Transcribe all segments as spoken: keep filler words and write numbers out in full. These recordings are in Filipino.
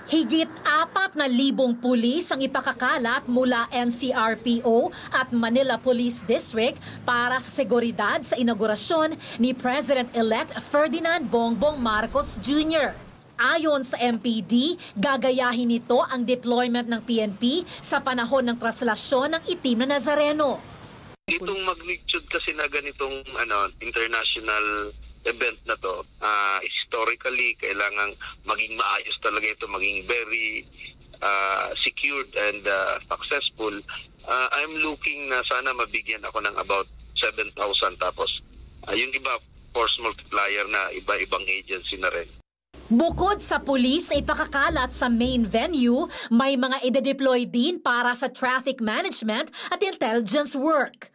Higit apat na libong pulis ang ipakakalat mula N C R P O at Manila Police District para sa seguridad sa inaugurasyon ni President-elect Ferdinand Bongbong Marcos Junior Ayon sa M P D, gagayahin nito ang deployment ng P N P sa panahon ng traslasyon ng itim na Nazareno. Itong magnitude kasi na ganitong ano, international event na to, uh, historically, kailangang maging maayos talaga ito, maging very uh, secured and uh, successful. Uh, I'm looking na sana mabigyan ako ng about seven thousand, tapos uh, yung iba, force multiplier na iba-ibang agency na rin. Bukod sa pulis na ipakakalat sa main venue, may mga ide-deploy din para sa traffic management at intelligence work.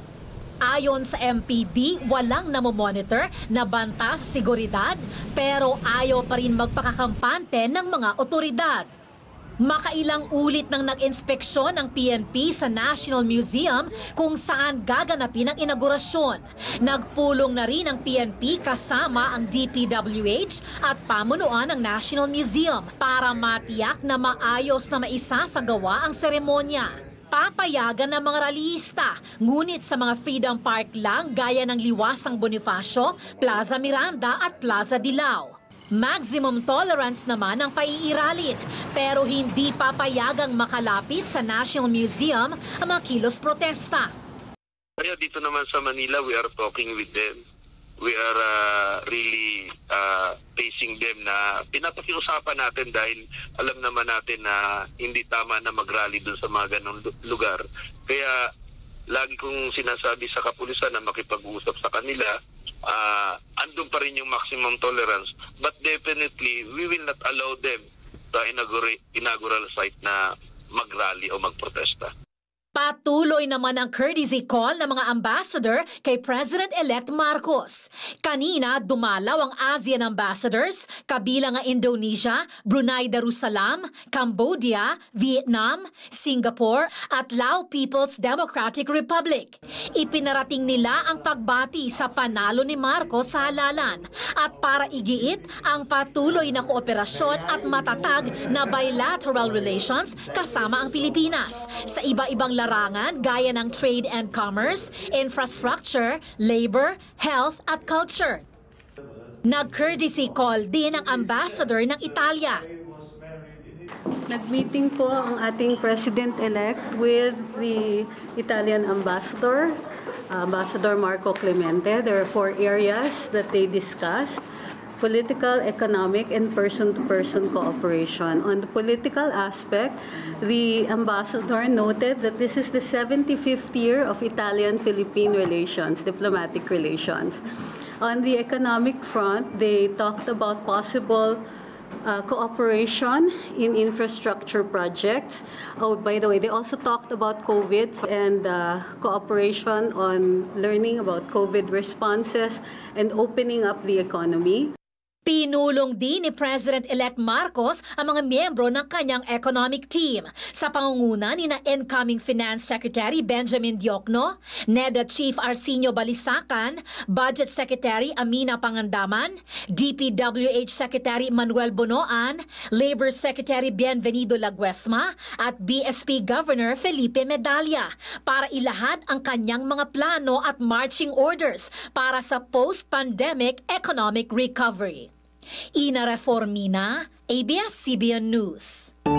Ayon sa M P D, walang namomonitor na banta sa seguridad, pero ayaw pa rin magpakakampante ng mga otoridad. Makailang ulit nang nag-inspeksyon ng P N P sa National Museum kung saan gaganapin ang inaugurasyon. Nagpulong na rin ang P N P kasama ang D P W H at pamunuan ng National Museum para matiyak na maayos na maisasagawa ang seremonya. Papayagan ng mga rallyista, ngunit sa mga Freedom Park lang gaya ng Liwasang Bonifacio, Plaza Miranda at Plaza Dilao. Maximum tolerance naman ang paiiralin, pero hindi papayagang makalapit sa National Museum ang mga kilos protesta. Kaya dito naman sa Manila, we are talking with them. We are uh, really uh, facing them na pinapakiusapan natin dahil alam naman natin na hindi tama na mag-rally dun sa mga ganong lugar. Kaya lagi kong sinasabi sa kapulisan na makipag-usap sa kanila, uh, andun pa rin yung maximum tolerance. But definitely, we will not allow them sa inaugural, inaugural site na mag-rally o mag-protesta. Patuloy naman ang courtesy call ng mga ambassador kay President-elect Marcos. Kanina, dumalaw ang ASEAN ambassadors, kabilang ang Indonesia, Brunei Darussalam, Cambodia, Vietnam, Singapore at Lao People's Democratic Republic. Ipinarating nila ang pagbati sa panalo ni Marcos sa halalan at para igiit ang patuloy na kooperasyon at matatag na bilateral relations kasama ang Pilipinas sa iba-ibang larangan gaya ng trade and commerce, infrastructure, labor, health at culture. Nag-courtesy call din ang ambassador ng Italia. Nag-meeting po ang ating President-elect with the Italian ambassador, Ambassador Marco Clemente. There are four areas that they discussed: political, economic, and person-to-person cooperation. On the political aspect, the ambassador noted that this is the seventy-fifth year of Italian-Philippine relations, diplomatic relations. On the economic front, they talked about possible uh, cooperation in infrastructure projects. Oh, by the way, they also talked about COVID and uh, cooperation on learning about COVID responses and opening up the economy. Pinulong din ni President-elect Marcos ang mga miyembro ng kanyang economic team sa pangunguna ni na incoming Finance Secretary Benjamin Diokno, NEDA Chief Arsenio Balisacan, Budget Secretary Amina Pangandaman, D P W H Secretary Manuel Bonoan, Labor Secretary Bienvenido Laguesma at B S P Governor Felipe Medalla para ilahad ang kanyang mga plano at marching orders para sa post-pandemic economic recovery. Ina Reformina, A B S C B N News.